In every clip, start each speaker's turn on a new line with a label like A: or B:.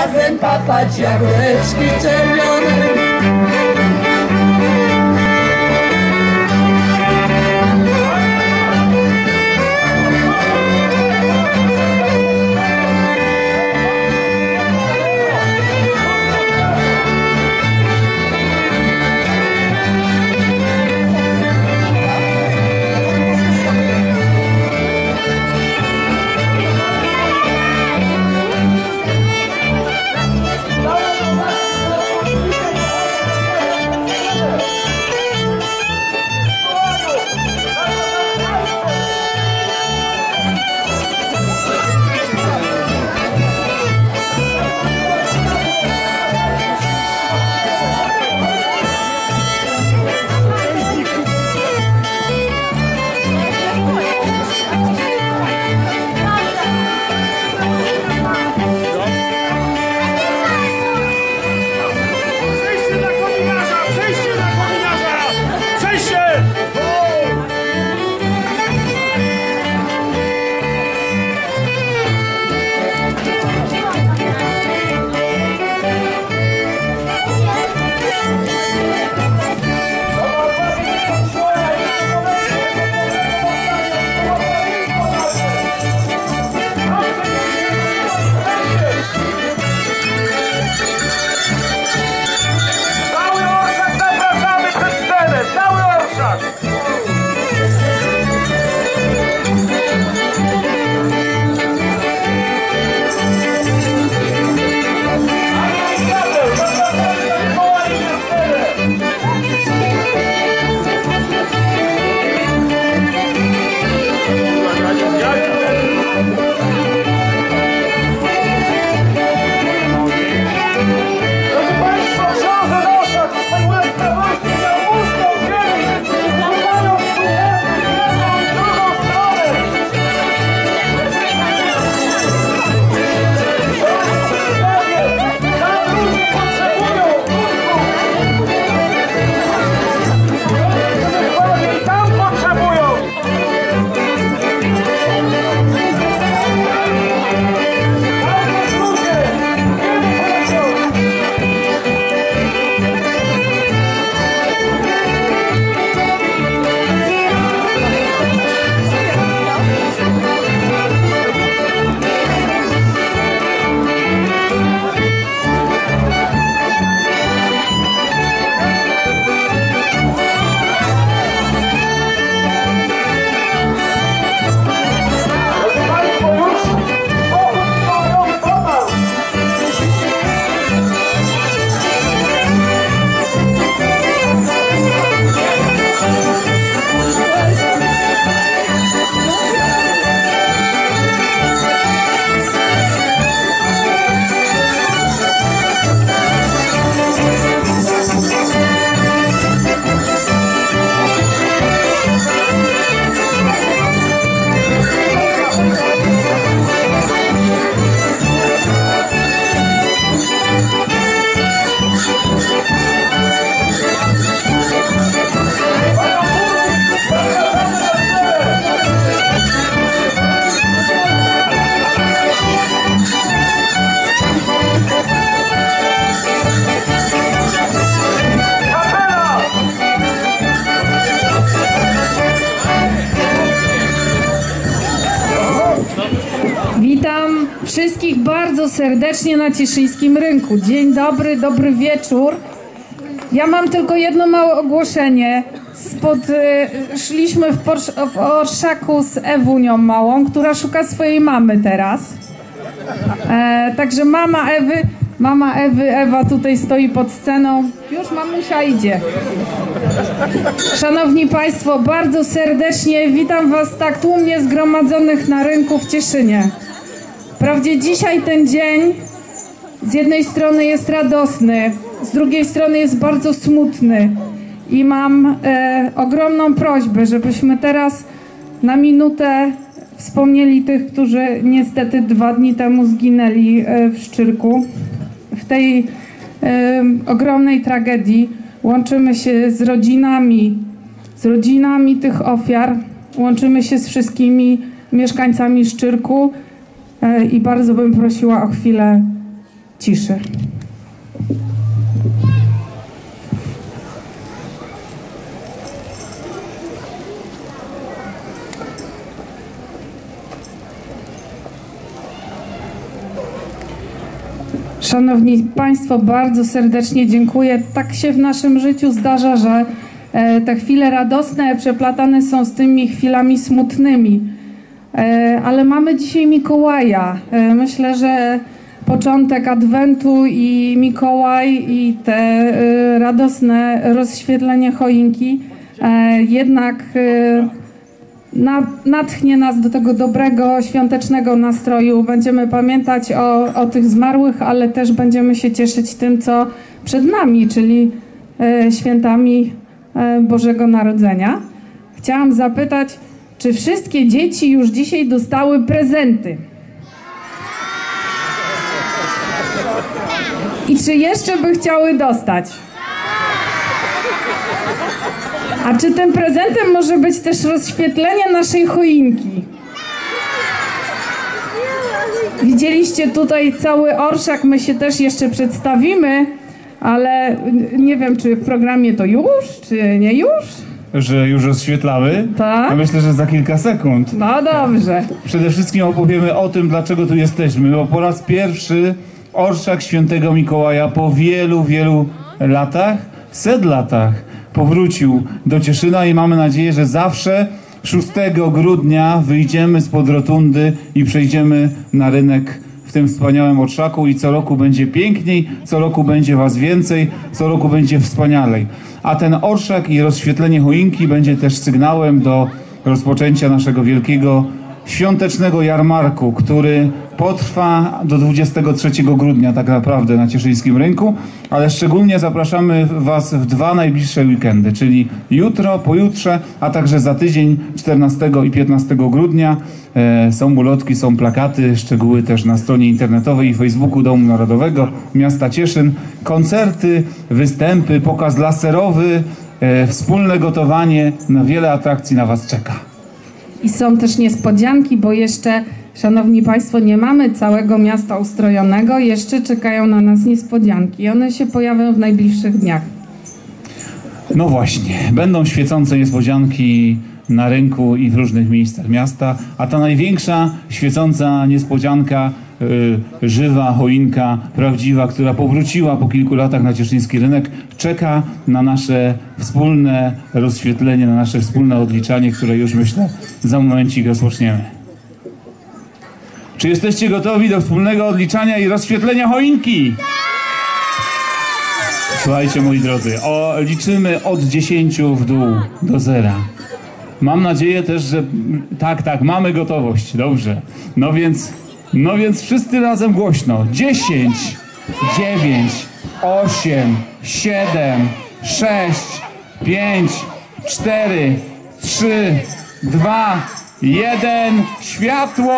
A: razem papać jabłeczki czerwone.
B: Witam wszystkich bardzo serdecznie na Cieszyńskim Rynku. Dzień dobry, dobry wieczór. Ja mam tylko jedno małe ogłoszenie. Szliśmy w orszaku z Ewunią małą, która szuka swojej mamy teraz. Także mama Ewa tutaj stoi pod sceną. Już mamusia idzie. Szanowni Państwo, bardzo serdecznie witam Was tak tłumnie zgromadzonych na rynku w Cieszynie. Wprawdzie dzisiaj ten dzień z jednej strony jest radosny, z drugiej strony jest bardzo smutny i mam ogromną prośbę, żebyśmy teraz na minutę wspomnieli tych, którzy niestety 2 dni temu zginęli w Szczyrku. W tej ogromnej tragedii łączymy się z rodzinami tych ofiar, łączymy się z wszystkimi mieszkańcami Szczyrku i bardzo bym prosiła o chwilę ciszy. Szanowni Państwo, bardzo serdecznie dziękuję. Tak się w naszym życiu zdarza, że te chwile radosne przeplatane są z tymi chwilami smutnymi. Ale mamy dzisiaj Mikołaja. Myślę, że początek Adwentu i Mikołaj i te radosne rozświetlenie choinki jednak natchnie nas do tego dobrego, świątecznego nastroju. Będziemy pamiętać o tych zmarłych, ale też będziemy się cieszyć tym, co przed nami, czyli świętami Bożego Narodzenia. Chciałam zapytać, czy wszystkie dzieci już dzisiaj dostały prezenty? I czy jeszcze by chciały dostać? A czy tym prezentem może być też rozświetlenie naszej choinki? Widzieliście tutaj cały orszak, my się też jeszcze przedstawimy, ale nie wiem, czy w programie to już, czy nie już?
C: Że już rozświetlamy?
B: Tak.
C: Ja myślę, że za kilka sekund.
B: No dobrze.
C: Przede wszystkim opowiemy o tym, dlaczego tu jesteśmy, bo po raz pierwszy orszak Świętego Mikołaja po wielu, wielu latach, 100 latach powrócił do Cieszyna i mamy nadzieję, że zawsze 6 grudnia wyjdziemy spod rotundy i przejdziemy na rynek w tym wspaniałym orszaku i co roku będzie piękniej, co roku będzie was więcej, co roku będzie wspanialej. A ten orszak i rozświetlenie choinki będzie też sygnałem do rozpoczęcia naszego wielkiego świątecznego jarmarku, który potrwa do 23 grudnia tak naprawdę na cieszyńskim rynku, ale szczególnie zapraszamy was w 2 najbliższe weekendy, czyli jutro, pojutrze, a także za tydzień 14 i 15 grudnia. Są ulotki, są plakaty, szczegóły też na stronie internetowej i Facebooku Domu Narodowego Miasta Cieszyn. Koncerty, występy, pokaz laserowy, wspólne gotowanie, wiele atrakcji na was czeka.
B: I są też niespodzianki, bo jeszcze, szanowni Państwo, nie mamy całego miasta ustrojonego, jeszcze czekają na nas niespodzianki. One się pojawią w najbliższych dniach.
C: No właśnie, będą świecące niespodzianki na rynku i w różnych miejscach miasta, a ta największa świecąca niespodzianka, żywa choinka, prawdziwa, która powróciła po kilku latach na cieszyński rynek, czeka na nasze wspólne rozświetlenie, na nasze wspólne odliczanie, które już, myślę, za momencik rozpoczniemy. Czy jesteście gotowi do wspólnego odliczania i rozświetlenia choinki? Słuchajcie, moi drodzy, liczymy od 10 w dół do 0. Mam nadzieję też, że tak, mamy gotowość, dobrze. No więc wszyscy razem głośno. 10, 9, 8, 7, 6, 5, 4, 3, 2, 1, światło!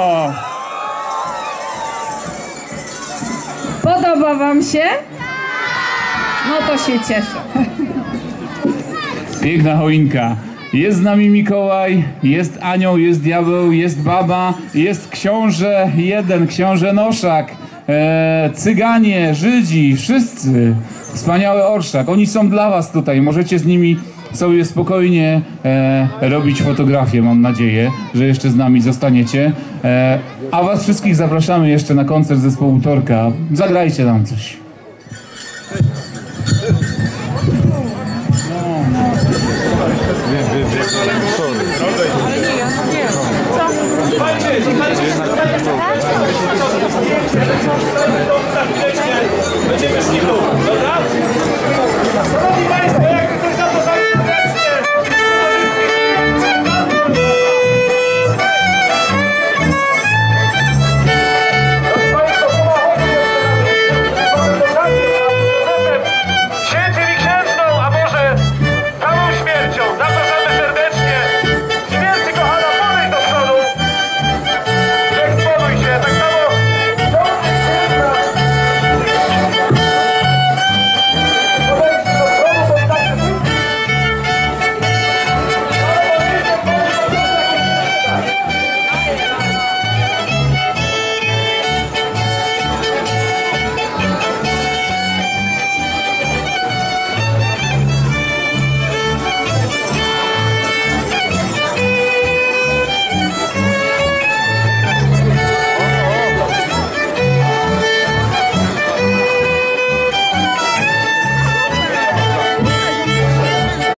B: Podoba wam się? No to się cieszę.
C: Piękna choinka. Jest z nami Mikołaj, jest anioł, jest diabeł, jest baba, jest książę jeden, książę Noszak, cyganie, Żydzi, wszyscy. Wspaniały orszak. Oni są dla was tutaj. Możecie z nimi sobie spokojnie robić fotografie. Mam nadzieję, że jeszcze z nami zostaniecie. A was wszystkich zapraszamy jeszcze na koncert zespołu Torka. Zagrajcie nam coś.